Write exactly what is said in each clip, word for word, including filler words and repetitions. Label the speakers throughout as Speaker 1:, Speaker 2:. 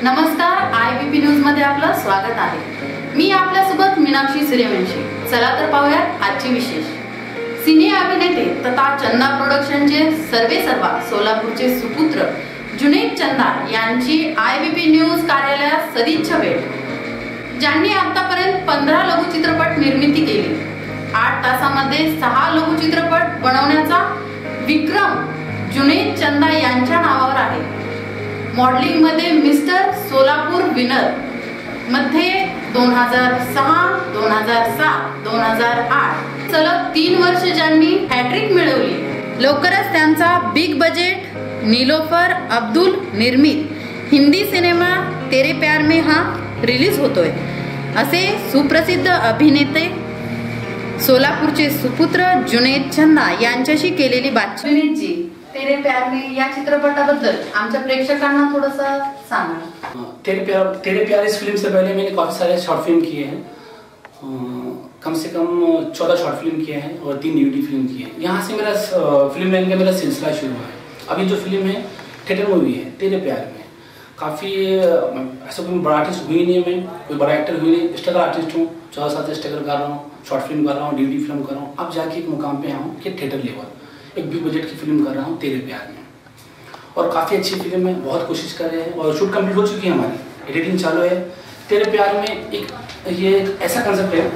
Speaker 1: नमस्कार, आय B P news मध्ये आपलं स्वागत आहे। मी आपल्यासोबत मीनाक्षी सूर्यवंशी। चला तर पाहूयात आजची विशेष। सिने अभिनेते तथा चंदा प्रोडक्शनचे सर्वे सर्वा सोलापूरचे सुपुत्र जुनैद चंदा यांची आय बी पी न्यूज कार्यालयात सदिच्छा भेट। ज्यांनी आतापर्यंत पंधरा लघु चित्रपट निर्मिती केली, आठ तासामध्ये सहा लघु चित्रपट बनवण्याचा विक्रम जुनैद चंदा यांच्या नावावर आहे। मॉडेलिंग मध्ये मिस्टर सोलापूर विनर मध्ये दोन हजार सहा, दोन हजार सात, दोन हजार आठ सलग तीन वर्ष ज्यांनी हॅट्रिक मिळवली। लवकरच त्यांचा बिग बजेट नीलोफर अब्दुल निर्मित हिंदी सिनेमा तेरे प्यार में हा रिलीज होतोय, असे सुप्रसिद्ध अभिनेते सोलापूरचे सुपुत्र जुनैद चंदा यांच्याशी केलेली बातचीत। जी तेरे प्यार में या चित्रपटाबद्दल आमच्या प्रेक्षकांना थोडंसं सांगा।
Speaker 2: तेरे प्यार तेरे प्यार इस फिल्म से पहले मैंने काफ़ी सारे शॉर्ट फिल्म किए हैं, कम से कम चौदह शॉर्ट फिल्म किए हैं और तीन यूटी फिल्म किए हैं। यहाँ से मेरा फिल्म लाइन का मेरा सिलसिला शुरू हुआ है। अभी जो फिल्म है थिएटर मूवी है तेरे प्यार में, काफ़ी ऐसा कोई बड़ा आर्टिस्ट हुई नहीं है, मैं कोई बड़ा एक्टर हुई नहीं, स्ट्रगल आर्टिस्ट हूँ। चौदह सात स्ट्रगल कर रहा हूँ, शॉर्ट फिल्म कर रहा हूँ, ड्यूटी फिल्म कर रहा हूँ। अब जाके एक मुकाम पे आया हूँ कि थिएटर लेवल एक बिग बजट की फिल्म कर रहा हूँ तेरे प्यार में, और काफ़ी अच्छी फिल्म है। बहुत कोशिश कर रहे हैं और शूट कंप्लीट हो चुकी है, हमारी एडिटिंग चालू है। तेरे प्यार में एक ये एक ऐसा कंसेप्ट है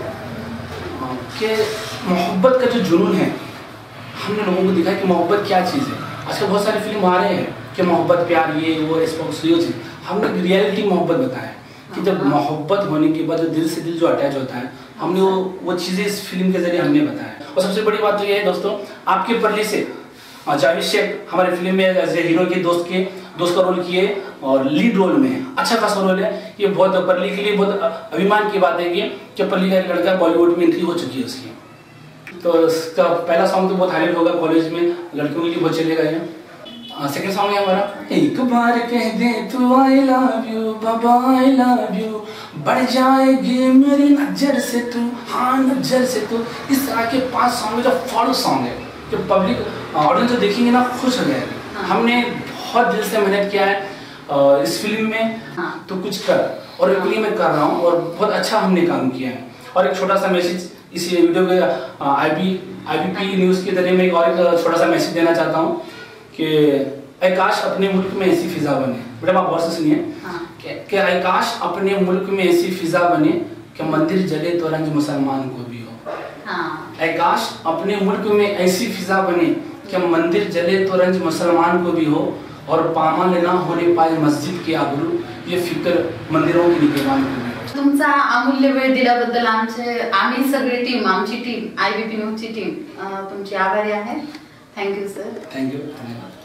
Speaker 2: कि मोहब्बत का जो जुनून है, हमने लोगों को दिखाया कि मोहब्बत क्या चीज़ है। आजकल बहुत सारी फिल्म आ रहे हैं कि मोहब्बत प्यार ये वो रिस्पॉन्स ये चीज़, हमने रियलिटी मोहब्बत बताया कि जब मोहब्बत होने के बाद दिल से दिल जो अटैच होता है, हमने वो वो चीज़ें इस फिल्म के जरिए हमने बताया। और सबसे बड़ी बात तो ये है दोस्तों, आपके परली से जावेद शेख हमारे फिल्म में एज ए हीरो के दोस्त के दोस्त का रोल किए और लीड रोल में अच्छा खासा रोल है। ये बहुत परली के लिए बहुत अभिमान की बात है कि परली का एक लड़का बॉलीवुड में एंट्री हो चुकी है उसकी। तो उसका पहला सॉन्ग तो बहुत हाईलाइट होगा, कॉलेज में लड़कियों के लिए बहुत चलेगा ये। सेकंड सॉन्ग है हमारा एक बार कह दे तू आई लव यू बाबा आई लव यू, बढ़ जाएगी मेरी नजर से तू, हाँ नजर से तू। इस तरह के पांच सॉन्ग जो फॉलो सॉन्ग है, जो पब्लिक ऑडियंस जो देखेंगे ना खुश हो जाएगी। हाँ। हमने बहुत दिल से मेहनत किया है इस फिल्म में। हाँ। तो कुछ कर, और इसलिए मैं कर रहा हूँ और बहुत अच्छा हमने काम किया है। और एक छोटा सा मैसेज इस वीडियो के I B I B P news के जरिए मैं एक और एक छोटा सा मैसेज देना चाहता हूँ कि काश अपने मुल्क में ऐसी फिजा बने। बेटा आप बहुत से सुनिए। हाँ। कि काश अपने मुल्क में ऐसी फिजा बने कि मंदिर जले तो रंज मुसलमान को भी हो। हाँ। काश अपने मुल्क में ऐसी फिजा बने कि मंदिर जले तो रंज मुसलमान को भी हो, और पामाल ना होने पाए मस्जिद के आबरू, ये फिक्र मंदिरों की निगहबान को भी हो।
Speaker 1: तुमचा अमूल्य वेळ दिल्याबद्दल आमचे आम्ही सगळी टीम आमची टीम आय बी पी न्यूजची टीम तुमची आभारी आहे। Thank you sir.
Speaker 2: थँक्यू धन्यवाद।